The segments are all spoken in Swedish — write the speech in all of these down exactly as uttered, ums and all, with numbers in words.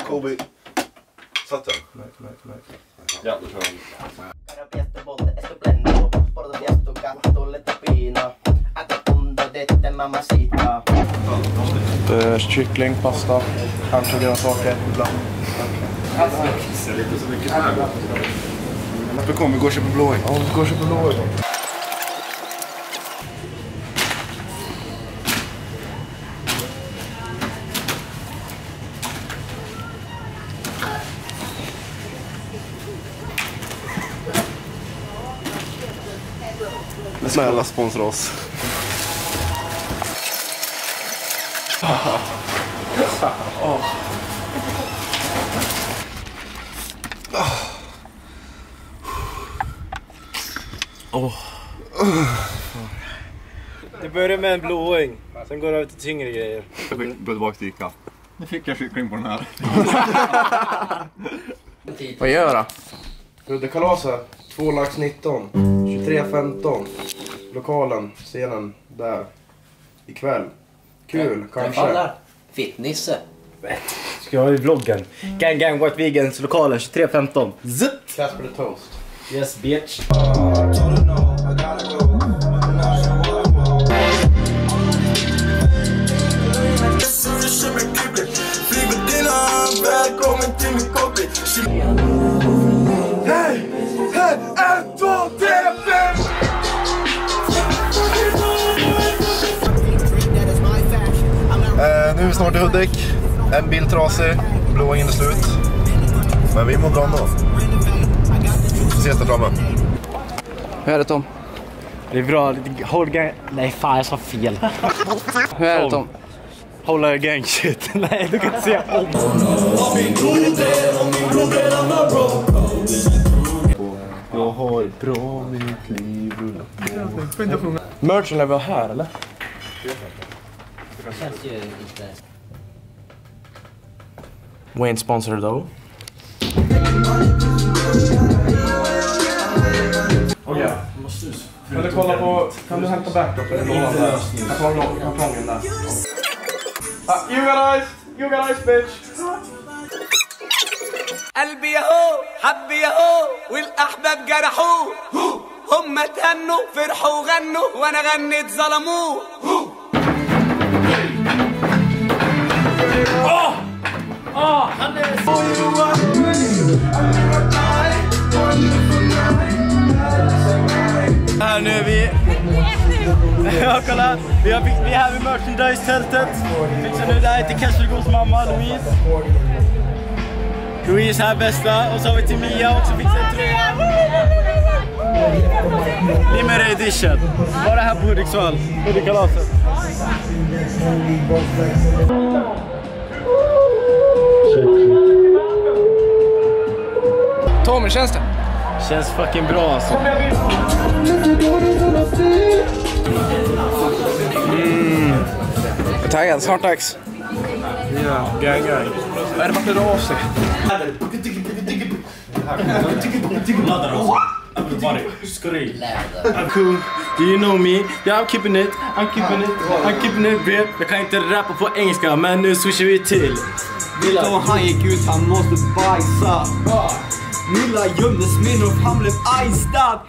Kobe. Satt den? Nej, nej, nej. Ja, då kör vi. Uh, kyckling, pasta, kanske grönsaker ibland. Det är lite så mycket här. Vi kommer gå och köpa blåing. Ja, vi går och köpa blåing. Snälla sponsra oss. Oh. Oh. Det börjar med en blåing, sen går det över till tyngre grejer. Jag fick gå tillbaka till Ica. Nu fick jag kyckling på den här. Vad gör jag då? Udekalaset, två lax nitton, tjugotre femton. Lokalen, scenen där. Ikväll. Kul, kanske. Fittnisse. Ska jag ha i vloggen? Gang gang White Vegans lokalen tjugotre femton. Zip! Class for the toast. Yes bitch. Välkommen till min kompis. Hej! Hej! En, två, tre, fem! Eh, nu är vi snart i Hudik. En bil trasig, blåingen är slut. Men vi mår bra ändå. Vi ses där framme. Hur är det, Tom? Det är bra, håll gang... Nej fan, jag sa fel. Hur är det, Tom? Hålla gang shit. Nej, du kan inte säga om. Jag har bra mitt liv rullat på. Merchen är väl här, eller? Det känns ju inte... Wayne sponsor though. Okej. Okay. Kan du kolla på... Kan du hämta backup eller låna där? Jag tar lång, kartongen där. Ah, you guys! You guys, bitch! قلبي يهو حب يهو والأحباب جرحوه هم تهنوا فرحوا وغنوا وأنا غنيت ظلموه آه آه Här nu är vi. Ja, kolla. Vi är, vi är här vid merchandise-tältet. Fixar nu där till Kesselgårds mamma, Louise. Louise här bästa. Och så har vi till Mia också fixar en tröja. Limerick edition. Bara här på Hudiksvall. Hudikalaset. Tom, hur känns det? Känns fucking bra alltså. Mm. Jag är taggad, snart dags. Ja, gang gang. Vad är det man klär av sig? I'm cool. Do you know me? Yeah, I'm keeping it. I'm keeping it. I'm keeping it real. Jag kan inte rappa på engelska, men nu switchar vi till. Då han gick ut, han måste bajsa. Nilla gömdes min och han blev ajstad.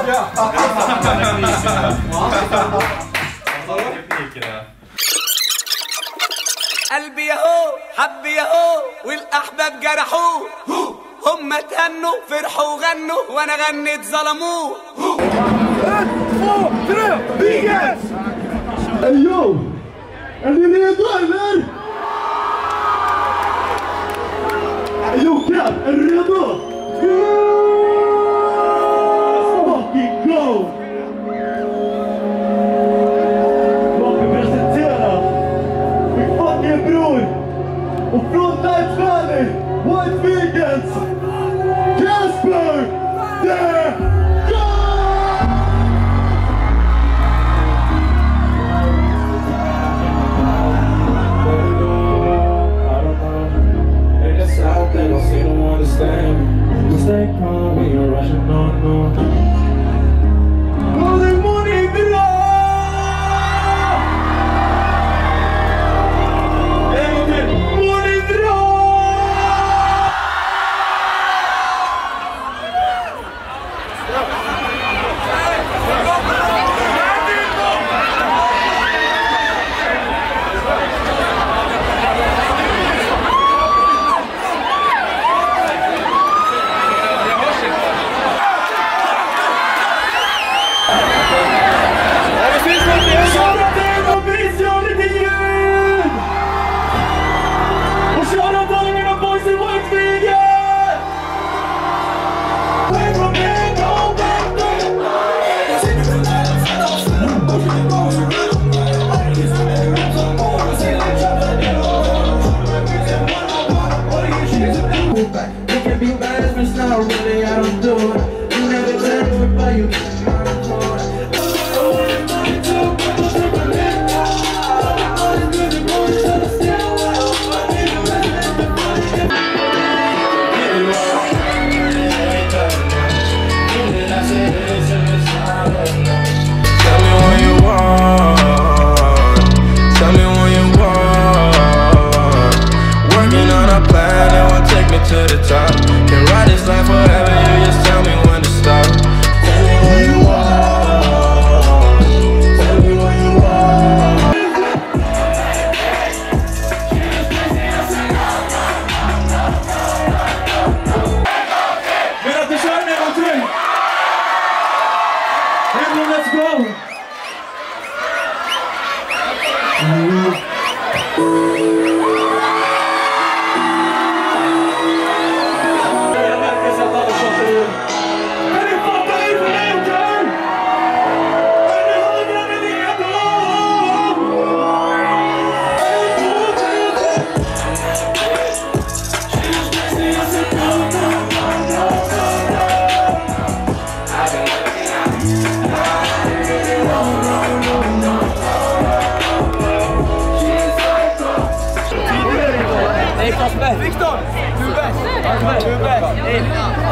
قلبي يهو حب يهو والأحباب جرحوه هم تهنوا فرحوا وغنوا وأنا غنيت ظلموه ett, två, tre, Vegans! Hey yo! Är ni redo eller? Hey yo, Kat, är du redo? Fucking go! Låt mig presentera min fucking bror och från Night Valley, White Vegans, Casper the my plan, it won't take me to the top. Can ride this life forever, you just tell me when to stop. Tell me where you are, tell me where you are. Vill att du kör med någonting? Everyone, let's go! Mm. Victor! Du är bäst! Du är bäst! Hej!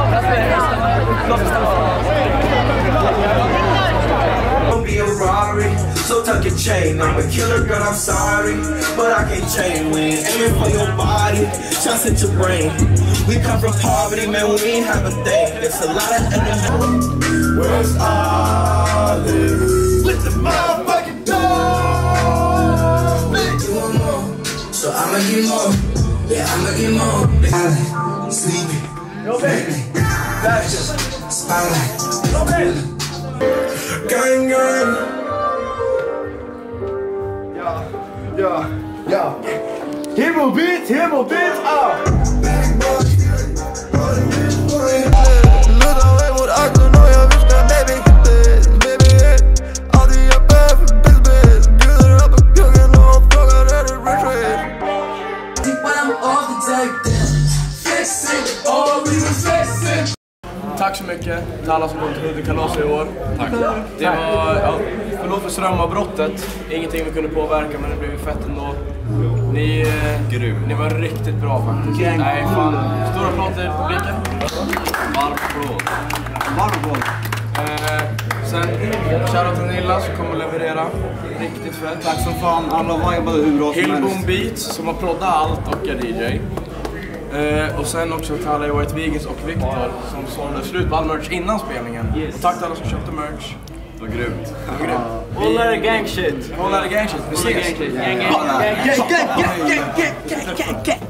Don't be a robbery, so tuck your chain. I'm a killer, girl, I'm sorry, but I can't change. We ain't aiming for your body, shots at your brain. We come from poverty, man, we ain't have a thing. It's a lot of enemies. Where's Ollie? With the motherfucking dog! Man, you want more, so I'ma get more. Yeah, I'ma get more. Island, sleepy, baby, fashion, spotlight, gang gang. Ja, ja, ja. Himo beat, himo beat, ah! Luta away mot axeln och jag viskar baby this, baby it. Alltid jag bär för bitch bitch. Bjuder upp på kungen och hon frågar är du rich rich. Tack så mycket till alla som kom till Hudik-kalas i år. Tack. Det var, ja, förlåt för strömavbrottet. Ingenting vi kunde påverka, men det blev fett ändå. Ni, eh, ni var riktigt bra faktiskt. Nej, fan. Stora applåd till publiken. Varm applåd. Varm applåd. Eh, sen, shoutout till Nilla som kommer att leverera. Riktigt fett. Tack som fan. Alla vibade hur bra som helst. Hillboom Beats som har proddat allt och är D J. Uh, och sen också till alla i White Vegans och Victor som sålde slut på all merch innan spelningen. Yes. Och tack till alla som köpte merch. Det var grymt. Det var grymt. All that gang shit. All that gang shit. Vi ses. Gang gang gang gang gang gang gang gang gang gang gang gang.